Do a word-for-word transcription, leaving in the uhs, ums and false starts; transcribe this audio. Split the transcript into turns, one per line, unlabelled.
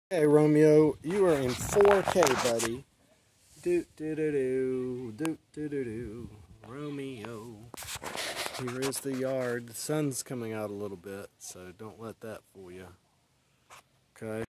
Hey Romeo, you are in four K, buddy. Do do do do do do do do. Romeo. Here is the yard. The sun's coming out a little bit, so don't let that fool you. Okay.